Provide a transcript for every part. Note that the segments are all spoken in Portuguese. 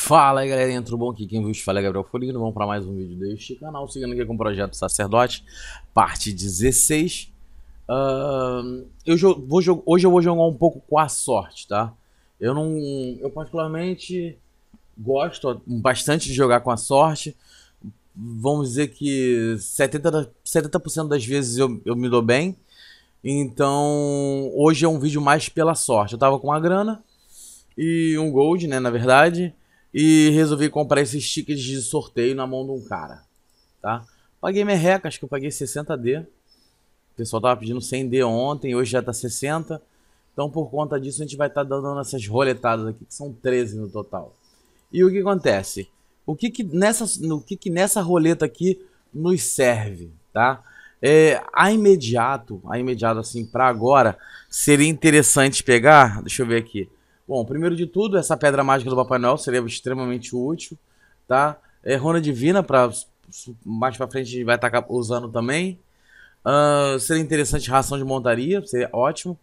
Fala aí galerinha, tudo bom? Aqui quem vos fala é Gabriel Folino. Vamos para mais um vídeo deste canal, seguindo aqui com o Projeto Sacerdote, parte 16. Hoje eu vou jogar um pouco com a sorte, tá? Eu particularmente gosto bastante de jogar com a sorte. Vamos dizer que 70% das vezes eu me dou bem. Então hoje é um vídeo mais pela sorte. Eu tava com uma grana e um gold, né, na verdade, e resolvi comprar esses tickets de sorteio na mão de um cara, tá? Paguei merreca, acho que eu paguei 60D. O pessoal tava pedindo 100D ontem, hoje já tá 60. Então por conta disso a gente vai estar dando essas roletadas aqui, que são 13 no total. E o que acontece? O que nessa roleta aqui nos serve, tá? A imediato assim, para agora, seria interessante pegar, deixa eu ver aqui. Bom, primeiro de tudo, essa pedra mágica do Papai Noel seria extremamente útil, tá? Runa Divina, mais pra frente a gente vai estar usando também. Seria interessante ração de montaria, seria ótimo.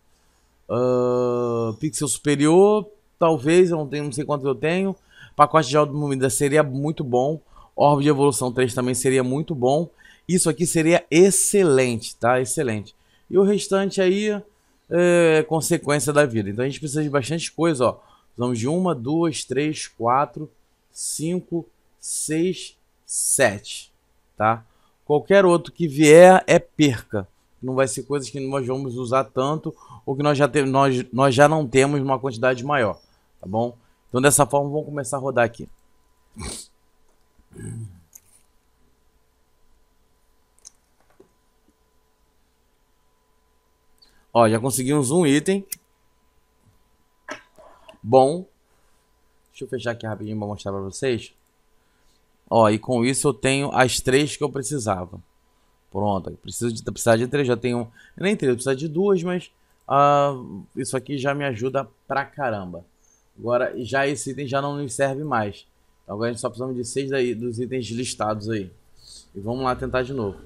Pixel superior, talvez, eu não sei quanto eu tenho. Pacote de auto-movida seria muito bom. Orbe de evolução 3 também seria muito bom. Isso aqui seria excelente, tá? Excelente. E o restante aí é consequência da vida. Então a gente precisa de bastante coisa, ó. Precisamos de 1, 2, 3, 4, 5, 6, 7, tá? Qualquer outro que vier é perca. Não vai ser coisas que nós vamos usar tanto ou que nós já não temos uma quantidade maior, tá bom? Então dessa forma vamos começar a rodar aqui. Ó, já conseguimos um item bom. Deixa eu fechar aqui rapidinho para mostrar para vocês. Ó, e com isso eu tenho as 3 que eu precisava. Pronto, precisar de 3, já tenho nem 3, eu preciso de 2, mas isso aqui já me ajuda pra caramba. Agora, já esse item já não nos serve mais. Então agora a gente só precisamos de 6 daí, dos itens listados aí. E vamos lá tentar de novo.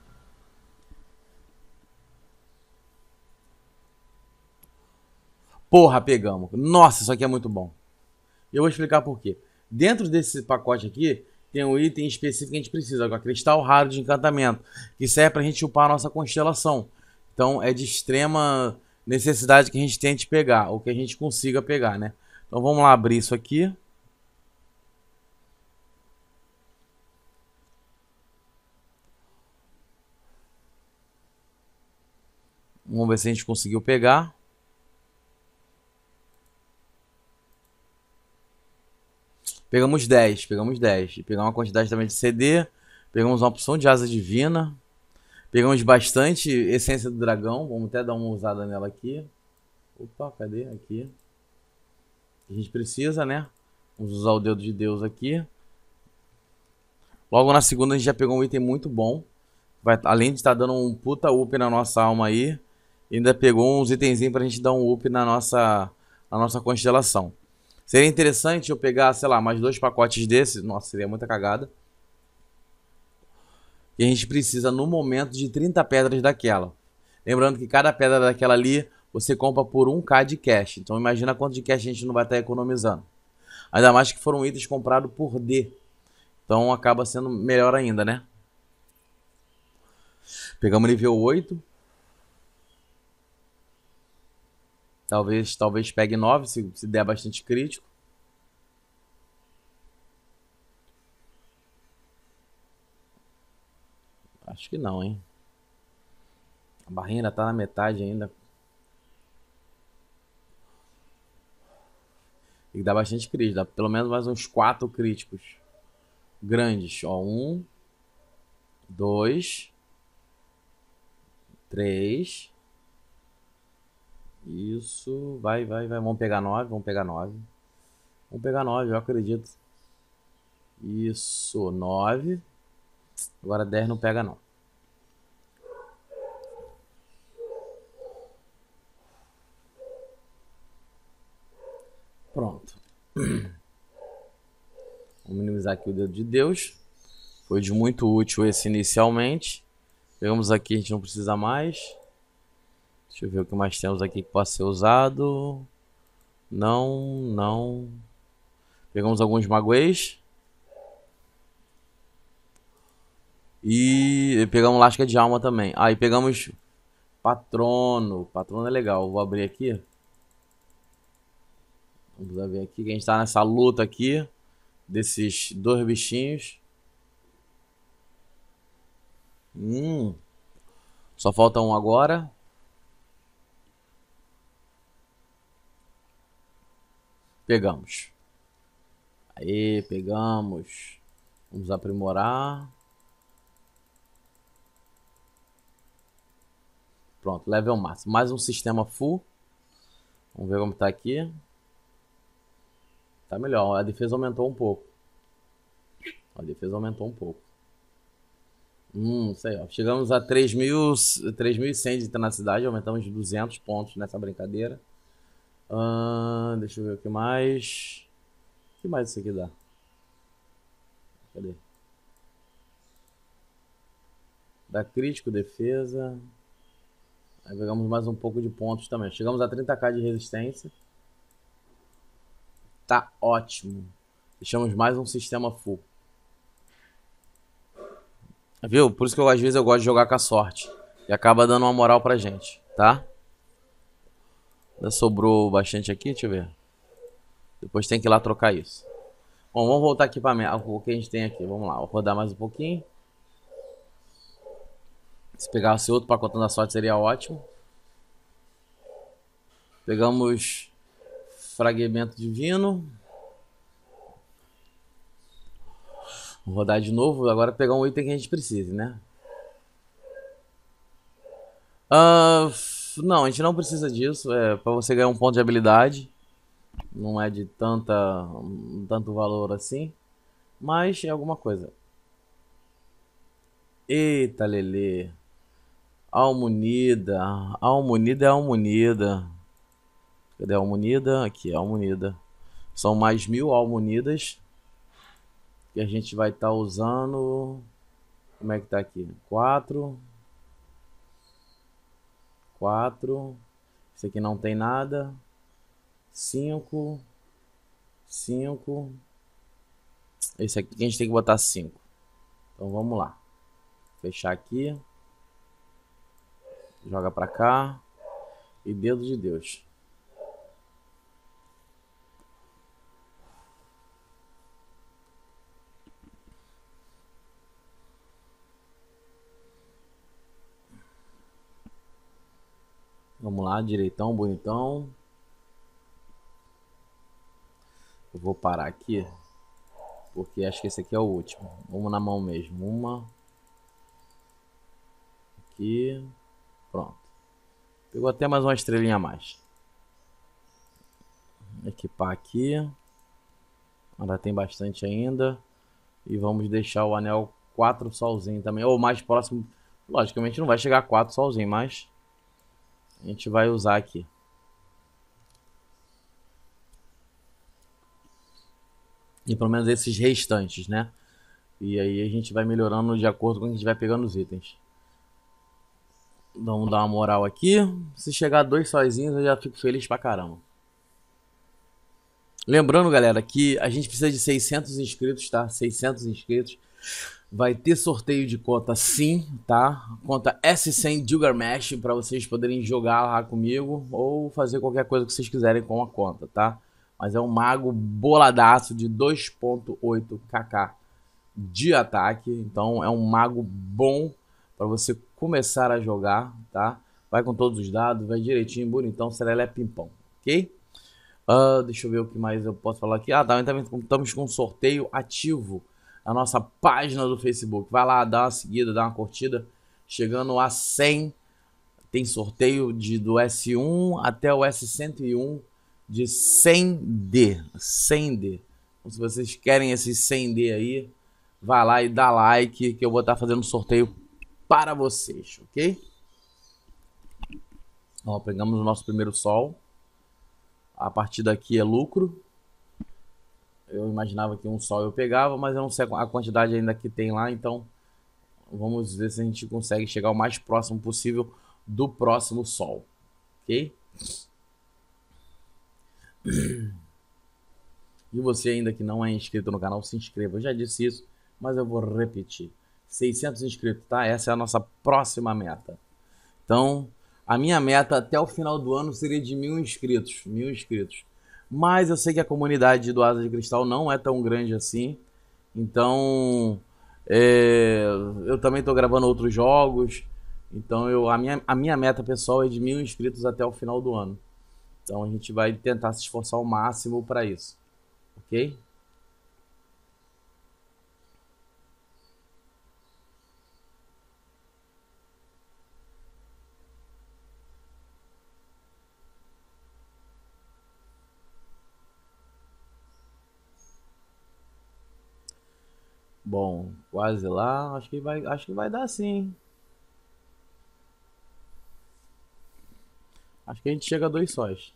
Porra, pegamos. Nossa, isso aqui é muito bom. E eu vou explicar por quê. Dentro desse pacote aqui, tem um item específico que a gente precisa, que é o cristal raro de encantamento, que serve pra gente upar a nossa constelação. Então é de extrema necessidade que a gente tente pegar, ou que a gente consiga pegar, né? Então vamos lá abrir isso aqui. Vamos ver se a gente conseguiu pegar. Pegamos 10. E pegamos uma quantidade também de CD. Pegamos uma opção de asa divina. Pegamos bastante essência do dragão. Vamos até dar uma usada nela aqui. Opa, cadê? Aqui. A gente precisa, né? Vamos usar o dedo de Deus aqui. Logo na segunda a gente já pegou um item muito bom. Além de estar dando um puta up na nossa alma aí, ainda pegou uns itenzinhos pra gente dar um up na nossa constelação. Seria interessante eu pegar, sei lá, mais 2 pacotes desses. Nossa, seria muita cagada. E a gente precisa no momento de 30 pedras daquela. Lembrando que cada pedra daquela ali você compra por 1k de cash. Então imagina quanto de cash a gente não vai estar economizando. Ainda mais que foram itens comprados por D. Então acaba sendo melhor ainda, né? Pegamos nível 8. Talvez pegue 9 se der bastante crítico. Acho que não, hein? A barrinha ainda tá na metade ainda. Tem que dar bastante crítico. Dá pelo menos mais uns 4 críticos grandes. Ó, 1, 2, 3. Isso. Vai. Vamos pegar 9. Vamos pegar 9, eu acredito. Isso, 9. Agora 10 não pega não. Pronto. Vamos minimizar aqui o dedo de Deus. Foi de muito útil esse inicialmente. Pegamos aqui, a gente não precisa mais. Deixa eu ver o que mais temos aqui que possa ser usado. Não. Pegamos alguns maguês. E pegamos lasca de alma também. Aí pegamos patrono. Patrono é legal. Vou abrir aqui. Vamos ver aqui que a gente tá nessa luta aqui. Desses dois bichinhos. Só falta um agora. Pegamos. Aí, pegamos. Vamos aprimorar. Pronto, level máximo. Mais um sistema full. Vamos ver como tá aqui. Tá melhor. A defesa aumentou um pouco. A defesa aumentou um pouco. Isso aí, ó. Chegamos a 3.100 de tenacidade. Aumentamos de 200 pontos nessa brincadeira. Deixa eu ver o que mais. O que mais isso aqui dá? Cadê? Dá crítico, defesa. Aí pegamos mais um pouco de pontos também. Chegamos a 30k de resistência. Tá ótimo. Deixamos mais um sistema full. Viu? Por isso que às vezes eu gosto de jogar com a sorte. E acaba dando uma moral pra gente, tá? Ainda sobrou bastante aqui, deixa eu ver. Depois tem que ir lá trocar isso. Bom, vamos voltar aqui para o que a gente tem aqui. Vamos lá, vou rodar mais um pouquinho. Se pegasse outro pacotão da sorte seria ótimo. Pegamos fragmento divino. Vou rodar de novo. Agora pegar um item que a gente precise, né? Não, a gente não precisa disso. É para você ganhar um ponto de habilidade. Não é de tanto valor assim. Mas é alguma coisa. Eita, Lelê. Almunida. Almunida é almunida. Cadê a almunida? Aqui, a almunida. São mais 1000 almunidas. Que a gente vai estar usando. Como é que tá aqui? 4. Esse aqui não tem nada. 5. Esse aqui a gente tem que botar 5. Então vamos lá. Fechar aqui. Joga pra cá. E dedo de Deus. Vamos lá, direitão, bonitão. Eu vou parar aqui. Porque acho que esse aqui é o último. Vamos na mão mesmo. Uma. Aqui. Pronto. Pegou até mais uma estrelinha a mais. Equipar aqui. Ainda tem bastante ainda. E vamos deixar o anel 4 solzinho também. Ou mais próximo. Logicamente não vai chegar a 4 solzinho, mas a gente vai usar aqui. E pelo menos esses restantes, né? E aí a gente vai melhorando de acordo com o que a gente vai pegando os itens. Vamos dar uma moral aqui. Se chegar a 2 sozinhos eu já fico feliz pra caramba. Lembrando, galera, que a gente precisa de 600 inscritos, tá? 600 inscritos. Vai ter sorteio de conta sim, tá? Conta S100 Gilgamesh para vocês poderem jogar lá comigo ou fazer qualquer coisa que vocês quiserem com a conta, tá? Mas é um mago boladaço de 2.8 kk de ataque. Então é um mago bom para você começar a jogar, tá? Vai com todos os dados, vai direitinho, bonitão, será pimpão, ok? Deixa eu ver o que mais eu posso falar aqui. Também estamos com um sorteio ativo na nossa página do Facebook. Vai lá, dá uma seguida, dá uma curtida. Chegando a 100, tem sorteio do S1 até o S101 de 100D. 100D. Então, se vocês querem esses 100D aí, vai lá e dá like que eu vou estar fazendo sorteio para vocês, ok? Ó, pegamos o nosso primeiro sol. A partir daqui é lucro. Eu imaginava que um sol eu pegava, mas eu não sei a quantidade ainda que tem lá, então vamos ver se a gente consegue chegar o mais próximo possível do próximo sol, ok? E você ainda que não é inscrito no canal, se inscreva. Eu já disse isso, mas eu vou repetir. 600 inscritos, tá? Essa é a nossa próxima meta. Então, a minha meta até o final do ano seria de 1000 inscritos. 1000 inscritos. Mas eu sei que a comunidade do Asa de Cristal não é tão grande assim. Então, eu também estou gravando outros jogos. Então, a minha meta pessoal é de 1000 inscritos até o final do ano. Então, a gente vai tentar se esforçar ao máximo para isso. Ok? Bom, quase lá. Acho que vai dar sim. Acho que a gente chega a 2 sóis.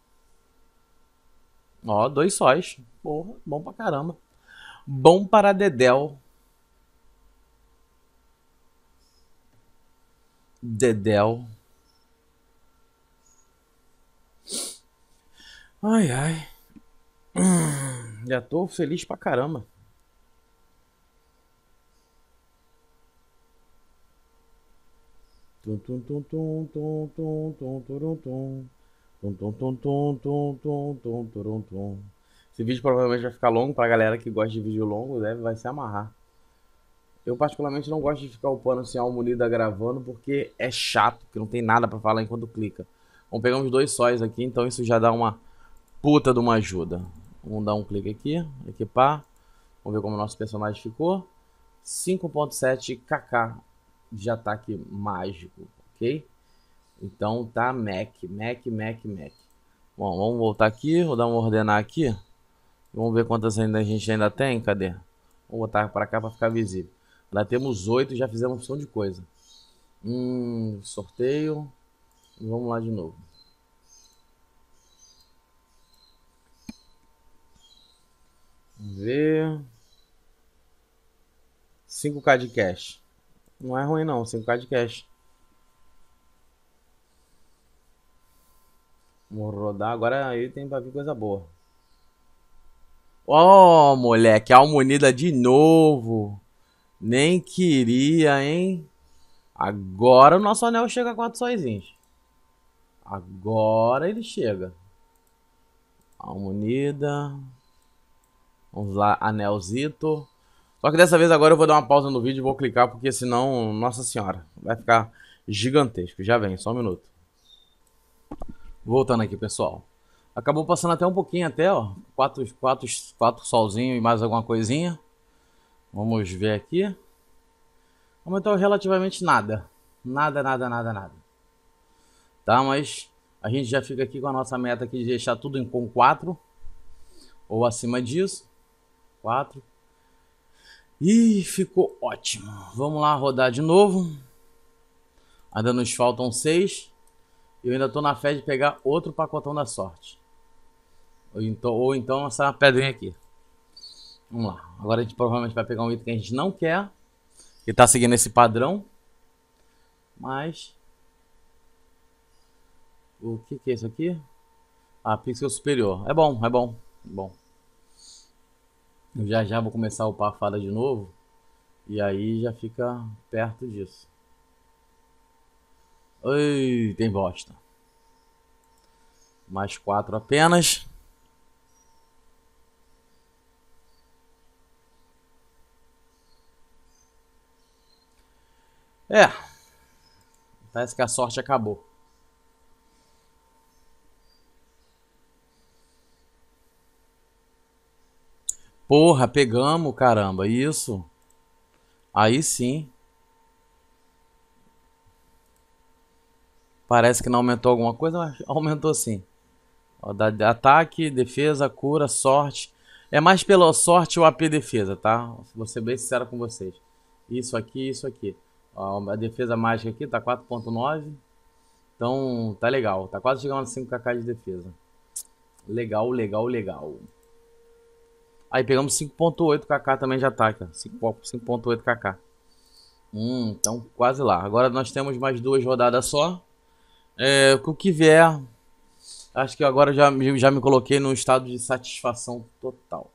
Ó, 2 sóis. Porra, bom pra caramba. Bom para Dedéu. Dedéu. Ai, ai. Já tô feliz pra caramba. Tum, tum, tum, tum, tum, tum, tum, turum, tum. Tum, tum, tum, tum, tum, tum, tum, turum, tum. Esse vídeo provavelmente vai ficar longo pra galera que gosta de vídeo longo, vai se amarrar. Eu particularmente não gosto de ficar upando assim a alma unida gravando porque é chato, que não tem nada pra falar enquanto clica. Vamos pegar uns 2 sóis aqui, então isso já dá uma puta de uma ajuda. Vamos dar um clique aqui, equipar. Vamos ver como o nosso personagem ficou. 5.7 kk de ataque mágico, ok? Então tá Mac. Bom, vamos voltar aqui, vou dar um ordenar aqui. Vamos ver quantas ainda a gente ainda tem, cadê? Vou botar para cá para ficar visível. Lá temos 8, já fizemos uma opção de coisa. Sorteio. Vamos lá de novo. Vamos ver. 5k de cash. Não é ruim não, 5k de cash. Vamos rodar, agora aí tem pra vir coisa boa. Ó, oh, moleque, alma unida de novo. Nem queria, hein? Agora o nosso anel chega a 4 sóizinhos. Agora ele chega. Alma unida. Vamos lá, anelzito. Só que dessa vez agora eu vou dar uma pausa no vídeo e vou clicar, porque senão, nossa senhora, vai ficar gigantesco. Já vem, só um minuto. Voltando aqui, pessoal. Acabou passando até um pouquinho até, ó. 4 solzinho e mais alguma coisinha. Vamos ver aqui. Aumentou relativamente nada. Nada. Tá, mas a gente já fica aqui com a nossa meta aqui de deixar tudo com 4. Ou acima disso. 4. Ih, ficou ótimo. Vamos lá rodar de novo. Ainda nos faltam 6. Eu ainda tô na fé de pegar outro pacotão da sorte. Ou então essa pedrinha aqui. Vamos lá. Agora a gente provavelmente vai pegar um item que a gente não quer. Que tá seguindo esse padrão. Mas... o que é isso aqui? Ah, pixel superior. É bom. Eu já vou começar a upar a fada de novo. E aí já fica perto disso. Ai, tem bosta. Mais 4 apenas. Parece que a sorte acabou. Porra, pegamos, caramba, isso. Aí sim. Parece que não aumentou alguma coisa, mas aumentou sim. Ó, ataque, defesa, cura, sorte. É mais pela sorte o AP defesa, tá? Vou ser bem sincero com vocês. Isso aqui. Ó, a defesa mágica aqui tá 4.9. Então tá legal. Tá quase chegando a 5kk de defesa. Legal. Aí pegamos 5.8kk também de ataque. 5.8kk. Então quase lá. Agora nós temos mais 2 rodadas só. Com o que vier, Acho que agora já me coloquei num estado de satisfação total.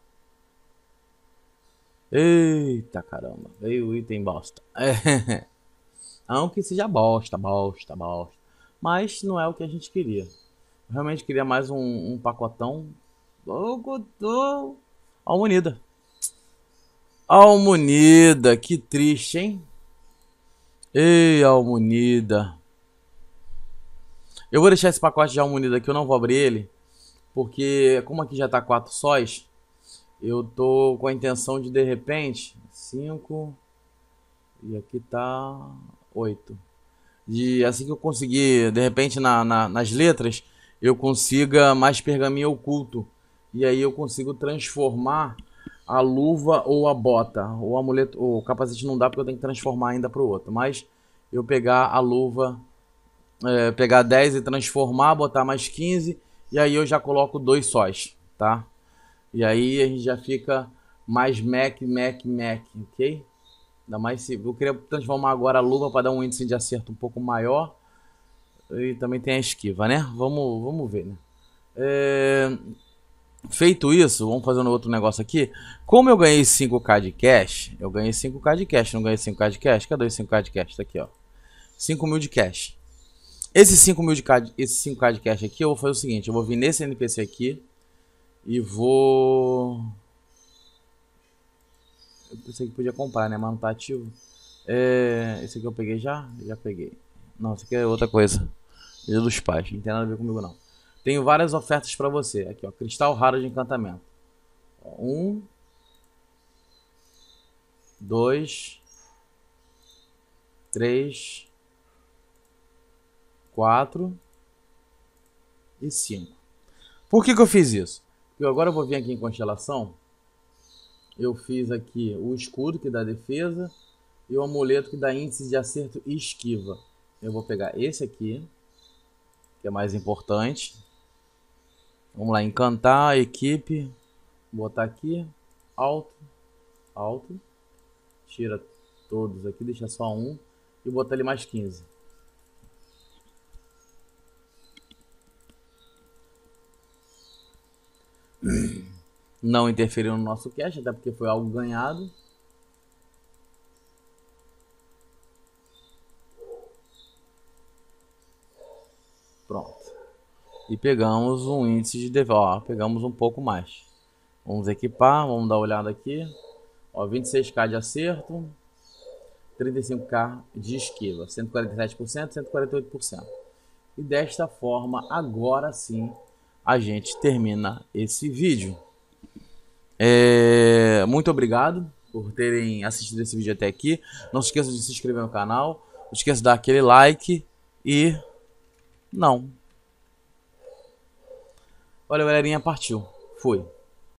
Eita caramba, veio o item bosta. É. Não que seja bosta, bosta, bosta. Mas não é o que a gente queria. Eu realmente queria mais um pacotão. Algodão. Alma Unida. Alma Unida, que triste, hein? Ei, Alma Unida. Eu vou deixar esse pacote de Alma Unida aqui, eu não vou abrir ele. Porque como aqui já tá 4 sóis, eu tô com a intenção de repente 5 e aqui tá 8. De assim que eu conseguir, de repente nas letras, eu consiga mais pergaminho oculto. E aí eu consigo transformar a luva ou a bota. O amuleto, o capacete não dá porque eu tenho que transformar ainda pro outro. Mas eu pegar a luva, pegar 10 e transformar, botar mais 15 e aí eu já coloco 2 sóis, tá? E aí a gente já fica mais Mac, ok? Ainda mais se eu queria transformar agora a luva para dar um índice de acerto um pouco maior. E também tem a esquiva, né? Vamos ver, né? Feito isso, vamos fazer um outro negócio aqui. Como eu ganhei 5k de cash, eu ganhei 5k de cash, não ganhei 5k de cash? Cadê os 5k de cash? Tá aqui, ó. 5 mil de cash. Esse 5k de cash aqui, eu vou fazer o seguinte: eu vou vir nesse NPC aqui e vou. Eu pensei que podia comprar, né? Mas não tá ativo. Esse aqui eu peguei já? Já peguei. Não, esse aqui é outra coisa. Dia dos Pais, não tem nada a ver comigo não. Tenho várias ofertas pra você. Aqui, ó. Cristal raro de encantamento. 1, 2, 3, 4 e 5. Por que eu fiz isso? Porque agora eu vou vir aqui em constelação. Eu fiz aqui o escudo que dá defesa e o amuleto que dá índice de acerto e esquiva. Eu vou pegar esse aqui, que é mais importante. Vamos lá, encantar, equipe, botar aqui, alto, alto, tira todos aqui, deixa só um e botar ele mais 15. Não interferiu no nosso cash, até porque foi algo ganhado. Pronto. E pegamos um índice de defesa. Ó, pegamos um pouco mais. Vamos equipar, vamos dar uma olhada aqui. Ó, 26k de acerto, 35k de esquiva, 147%, 148%. E desta forma, agora sim, a gente termina esse vídeo. Muito obrigado por terem assistido esse vídeo até aqui. Não se esqueça de se inscrever no canal. Não esqueça de dar aquele like. E... não. Olha, galerinha, partiu. Fui.